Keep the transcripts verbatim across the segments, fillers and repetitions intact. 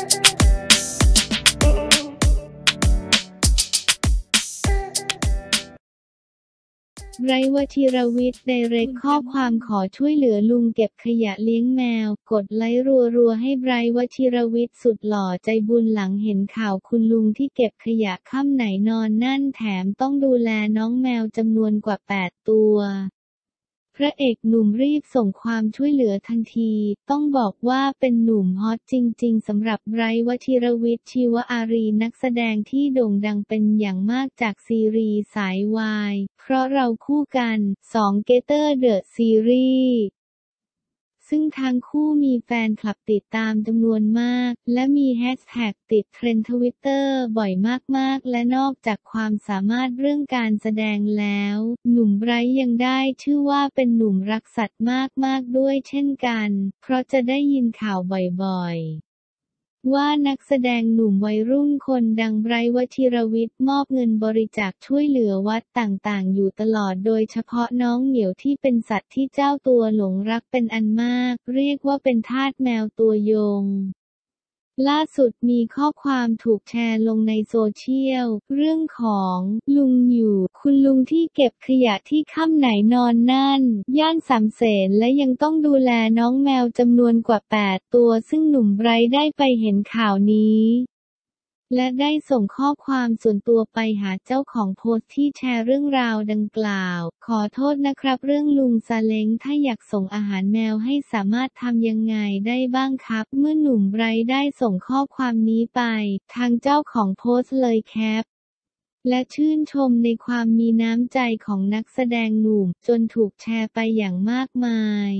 ไบรท์ วชิรวิทย์ ไดเรกข้อความขอช่วยเหลือลุงเก็บขยะเลี้ยงแมวกดไลค์รัวๆให้ไบรท์ วชิรวิทย์สุดหล่อใจบุญหลังเห็นข่าวคุณลุงที่เก็บขยะค่ำไหนนอนนั่นแถมต้องดูแลน้องแมวจำนวนกว่าแปดตัวพระเอกหนุ่มรีบส่งความช่วยเหลือทันทีต้องบอกว่าเป็นหนุ่มฮอตจริงๆสำหรับไบรท์ วชิรวิทย์ ชีวอารีนักแสดงที่โด่งดังเป็นอย่างมากจากซีรีส์สายวายเพราะเราคู่กันสองเกเตอร์เดอะซีรีส์ซึ่งทั้งคู่มีแฟนคลับติดตามจำนวนมากและมีแฮชแท็กติดเทรนด์ทวิตเตอร์บ่อยมากๆและนอกจากความสามารถเรื่องการแสดงแล้วหนุ่มไบรท์ยังได้ชื่อว่าเป็นหนุ่มรักสัตว์มากๆด้วยเช่นกันเพราะจะได้ยินข่าวบ่อยๆว่านักแสดงหนุ่มวัยรุ่นคนดังไบรท์ วชิรวิทย์มอบเงินบริจาคช่วยเหลือวัดต่างๆอยู่ตลอดโดยเฉพาะน้องเหมียวที่เป็นสัตว์ที่เจ้าตัวหลงรักเป็นอันมากเรียกว่าเป็นทาสแมวตัวยงล่าสุดมีข้อความถูกแชร์ลงในโซเชียลเรื่องของลุงอยู่คุณลุงที่เก็บขยะที่ค่ำไหนนอนนั่นย่านสามเสนและยังต้องดูแลน้องแมวจำนวนกว่าแปดตัวซึ่งหนุ่มไบรท์ได้ไปเห็นข่าวนี้และได้ส่งข้อความส่วนตัวไปหาเจ้าของโพสต์ที่แชร์เรื่องราวดังกล่าวขอโทษนะครับเรื่องลุงซาเล้งถ้าอยากส่งอาหารแมวให้สามารถทำยังไงได้บ้างครับเมื่อหนุ่มไบรท์ได้ส่งข้อความนี้ไปทางเจ้าของโพสต์เลยแคปและชื่นชมในความมีน้ำใจของนักแสดงหนุ่มจนถูกแชร์ไปอย่างมากมาย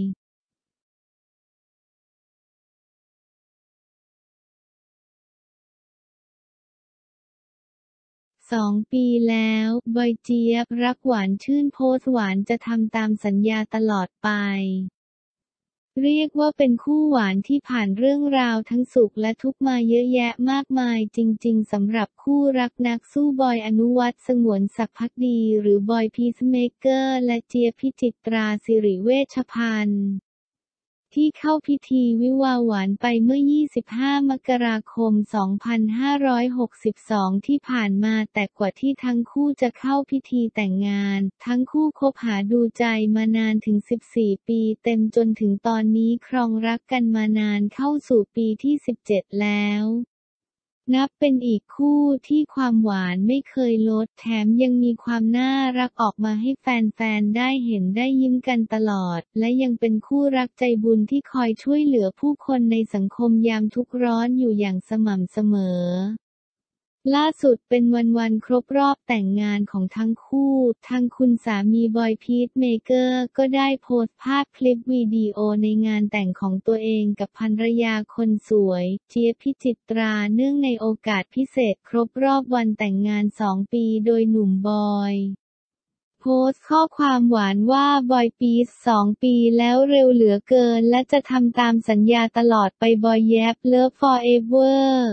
สองปีแล้วบอยเจี๊ยบรักหวานชื่นโพสต์หวานจะทำตามสัญญาตลอดไปเรียกว่าเป็นคู่หวานที่ผ่านเรื่องราวทั้งสุขและทุกข์มาเยอะแยะมากมายจริงๆสำหรับคู่รักนักสู้บอยอนุวัฒน์สงวนศักดิ์ภักดีหรือบอยพีซเมเกอร์และเจี๊ยบพิจิตราสิริเวชภัณฑ์ที่เข้าพิธีวิวาห์หวานไปเมื่อ ยี่สิบห้า มกราคม สองพันห้าร้อยหกสิบสอง ที่ผ่านมาแต่กว่าที่ทั้งคู่จะเข้าพิธีแต่งงานทั้งคู่คบหาดูใจมานานถึง สิบสี่ ปีเต็มจนถึงตอนนี้ครองรักกันมานานเข้าสู่ปีที่ สิบเจ็ด แล้วนับเป็นอีกคู่ที่ความหวานไม่เคยลดแถมยังมีความน่ารักออกมาให้แฟนๆได้เห็นได้ยิ้มกันตลอดและยังเป็นคู่รักใจบุญที่คอยช่วยเหลือผู้คนในสังคมยามทุกข์ร้อนอยู่อย่างสม่ำเสมอล่าสุดเป็นวันๆครบรอบแต่งงานของทั้งคู่ทางคุณสามีบอยพีซเมเกอร์ก็ได้โพสต์ภาพคลิปวิดีโอในงานแต่งของตัวเองกับภรรยาคนสวยเจี๊ยบพิจิตราเนื่องในโอกาสพิเศษครบรอบวันแต่งงานสองปีโดยหนุ่มบอยโพสต์ข้อความหวานว่าบอยปีสสองปีแล้วเร็วเหลือเกินและจะทำตามสัญญาตลอดไปบอยแยบเลิฟฟอร์เอเวอร์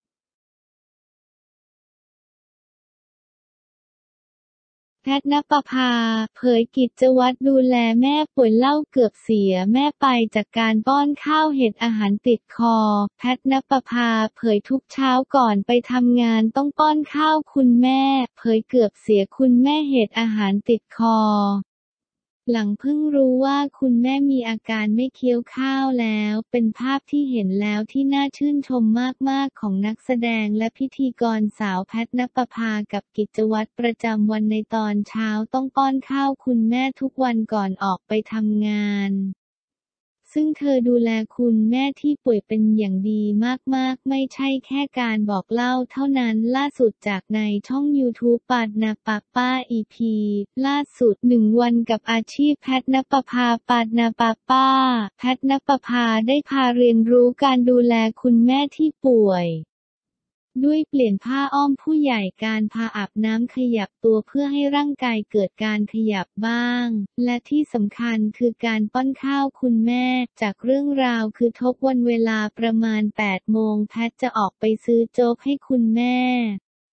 แพทณปภาเผยกิจวัตรดูแลแม่ป่วยเหล้าเกือบเสียแม่ไปจากการป้อนข้าวเห็ดอาหารติดคอแพทณปภาเผยทุกเช้าก่อนไปทำงานต้องป้อนข้าวคุณแม่เผยเกือบเสียคุณแม่เห็ดอาหารติดคอหลังเพิ่งรู้ว่าคุณแม่มีอาการไม่เคี้ยวข้าวแล้วเป็นภาพที่เห็นแล้วที่น่าชื่นชมมากๆของนักแสดงและพิธีกรสาวแพทณปภากับกิจวัตรประจำวันในตอนเช้าต้องป้อนข้าวคุณแม่ทุกวันก่อนออกไปทำงานซึ่งเธอดูแลคุณแม่ที่ป่วยเป็นอย่างดีมากๆไม่ใช่แค่การบอกเล่าเท่านั้นล่าสุดจากในช่อง ยูทูบ ปาดนาปาป้า อี พี ล่าสุดหนึ่งวันกับอาชีพแพทณปภาปาดนาปาป้าแพทณปภาได้พาเรียนรู้การดูแลคุณแม่ที่ป่วยด้วยเปลี่ยนผ้าอ้อมผู้ใหญ่การพาอาบน้ำขยับตัวเพื่อให้ร่างกายเกิดการขยับบ้างและที่สำคัญคือการป้อนข้าวคุณแม่จากเรื่องราวคือทบวันเวลาประมาณ แปด โมงแพทจะออกไปซื้อโจ๊กให้คุณแม่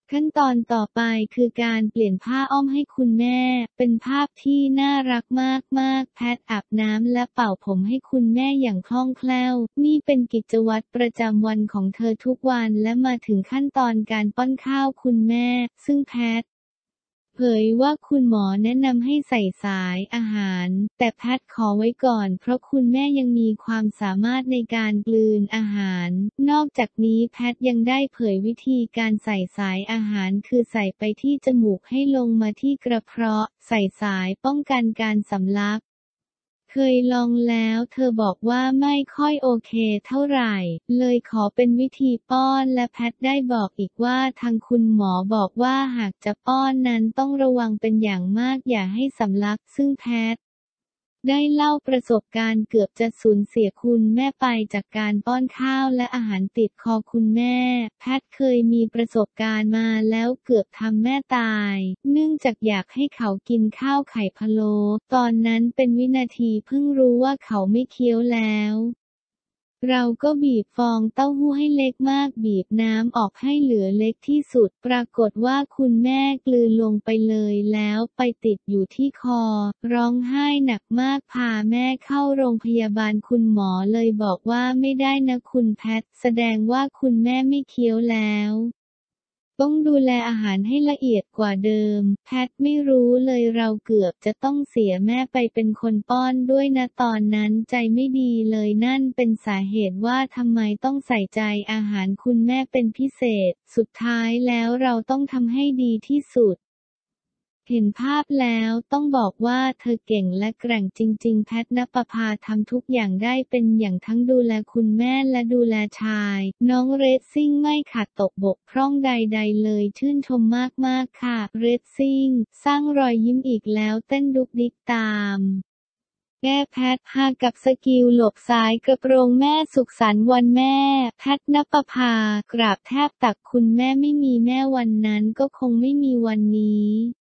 ขั้นตอนต่อไปคือการเปลี่ยนผ้าอ้อมให้คุณแม่ เป็นภาพที่น่ารักมากๆแพทอาบน้ำและเป่าผมให้คุณแม่อย่างคล่องแคล่ว นี่เป็นกิจวัตรประจำวันของเธอทุกวันและมาถึงขั้นตอนการป้อนข้าวคุณแม่ ซึ่งแพทเผยว่าคุณหมอแนะนำให้ใส่สายอาหาร แต่แพทขอไว้ก่อนเพราะคุณแม่ยังมีความสามารถในการกลืนอาหาร นอกจากนี้แพทยังได้เผยวิธีการใส่สายอาหารคือใส่ไปที่จมูกให้ลงมาที่กระเพาะ ใส่สายป้องกันการสำลัก เคยลองแล้วเธอบอกว่าไม่ค่อยโอเคเท่าไหร่ เลยขอเป็นวิธีป้อนและแพทได้บอกอีกว่าทางคุณหมอบอกว่าหากจะป้อนนั้นต้องระวังเป็นอย่างมากอย่าให้สำลัก ซึ่งแพทได้เล่าประสบการณ์เกือบจะสูญเสียคุณแม่ไปจากการป้อนข้าวและอาหารติดคอคุณแม่ แพทเคยมีประสบการณ์มาแล้วเกือบทำแม่ตาย เนื่องจากอยากให้เขากินข้าวไข่พะโล้ตอนนั้นเป็นวินาทีเพิ่งรู้ว่าเขาไม่เคี้ยวแล้ว เราก็บีบฟองเต้าหู้ให้เล็กมากบีบน้ำออกให้เหลือเล็กที่สุด ปรากฏว่าคุณแม่กลืนลงไปเลยแล้วไปติดอยู่ที่คอ ร้องไห้หนักมากพาแม่เข้าโรงพยาบาลคุณหมอเลยบอกว่าไม่ได้นะคุณแพท แสดงว่าคุณแม่ไม่เคี้ยวแล้ว ต้องดูแลอาหารให้ละเอียดกว่าเดิม แพทไม่รู้เลยเราเกือบจะต้องเสียแม่ไปเป็นคนป้อนด้วยนะตอนนั้นใจไม่ดีเลยนั่นเป็นสาเหตุว่าทำไมต้องใส่ใจอาหารคุณแม่เป็นพิเศษ สุดท้ายแล้วเราต้องทำให้ดีที่สุด เห็นภาพแล้วต้องบอกว่าเธอเก่งและแกร่งจริงๆแพทณปภาทำทุกอย่างได้เป็นอย่างทั้งดูแลคุณแม่และดูแลชาย น้องเรซซิ่งไม่ขาดตกบกพร่องใดๆเลยชื่นชมมากๆค่ะเรซซิ่งสร้างรอยยิ้มอีกแล้วเต้นดุกดิกตามแก้แพทฮากับสกิลหลบซ้ายกระโปรงแม่สุขสันต์วันแม่แพทณปภากราบแทบตักคุณแม่ไม่มีแม่วันนั้นก็คงไม่มีวันนี้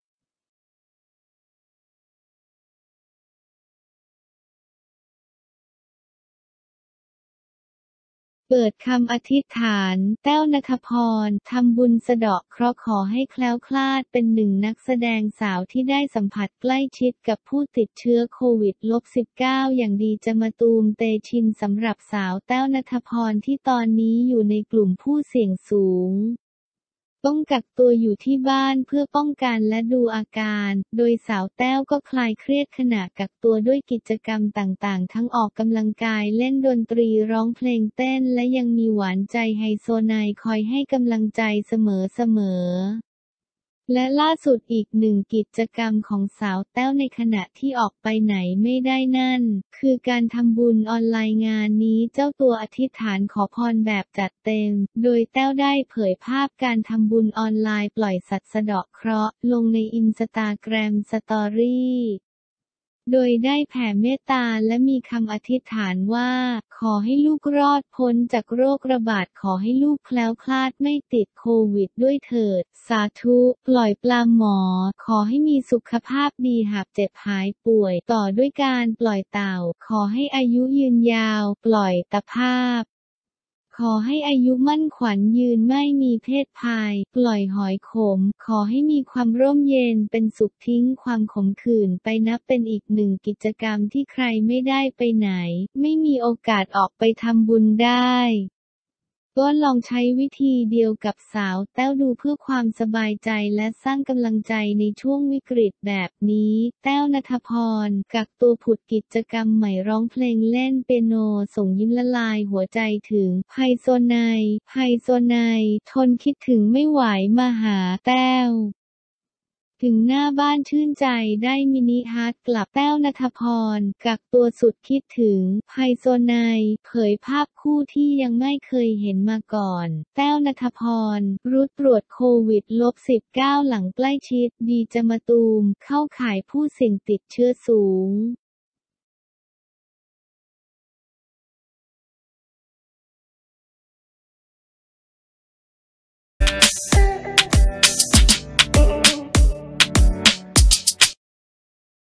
เปิดคำอธิษฐานแต้วณฑพรทำบุญสะเดาะเคราะห์ขอให้แคล้วคลาดเป็นหนึ่งนักแสดงสาวที่ได้สัมผัสใกล้ชิดกับผู้ติดเชื้อโควิด สิบเก้า อย่างดีจะมาตูมเตชินสำหรับสาวแต้วณฑพรที่ตอนนี้อยู่ในกลุ่มผู้เสี่ยงสูง ต้องกักตัวอยู่ที่บ้านเพื่อป้องกันและดูอาการ โดยสาวแต้วก็คลายเครียดขณะกักตัวด้วยกิจกรรมต่างๆทั้งออกกำลังกายเล่นดนตรีร้องเพลงเต้นและยังมีหวานใจไฮโซไนคอยให้กำลังใจเสมอๆ และล่าสุดอีกหนึ่งกิจกรรมของสาวแต้วในขณะที่ออกไปไหนไม่ได้นั่น คือการทำบุญออนไลน์งานนี้เจ้าตัวอธิษฐานขอพรแบบจัดเต็ม โดยแต้วได้เผยภาพการทำบุญออนไลน์ปล่อยสัตว์สะเดาะเคราะห์ลงในอินสตาแกรมสตอรี่โดยได้แผ่เมตตาและมีคำอธิษฐานว่า ขอให้ลูกรอดพ้นจากโรคระบาดขอให้ลูกแคล้วคลาดไม่ติดโควิดด้วยเถิด สาธุ ปล่อยปลาหมอ ขอให้มีสุขภาพดีหากเจ็บหายป่วย ต่อด้วยการปล่อยเต่า ขอให้อายุยืนยาว ปล่อยตะภาพ ขอให้อายุมั่นขวัญยืนไม่มีเพศภัย ปล่อยหอยขม ขอให้มีความร่มเย็นเป็นสุขทิ้งความขมขื่นไปนับเป็นอีกหนึ่งกิจกรรมที่ใครไม่ได้ไปไหน ไม่มีโอกาสออกไปทำบุญได้ก็ลองใช้วิธีเดียวกับสาวแต้วดูเพื่อความสบายใจและสร้างกำลังใจในช่วงวิกฤตแบบนี้แต้วณฑพรกักตัวผุดกิจกรรมใหม่ร้องเพลงเล่นเปียโนส่งยิ้มละลายหัวใจถึงไฮโซไนไฮโซไนทนคิดถึงไม่ไหวมาหาแต้วถึงหน้าบ้านชื่นใจได้มินิฮาร์ทกลับแต้วณฑพรกักตัวสุดคิดถึงไฮโซไนเผยภาพคู่ที่ยังไม่เคยเห็นมาก่อนแต้วณฑพรรุดตรวจโควิด สิบเก้า หลังใกล้ชิดดีจะมาตูมเข้าข่ายผู้เสี่ยงติดเชื้อสูง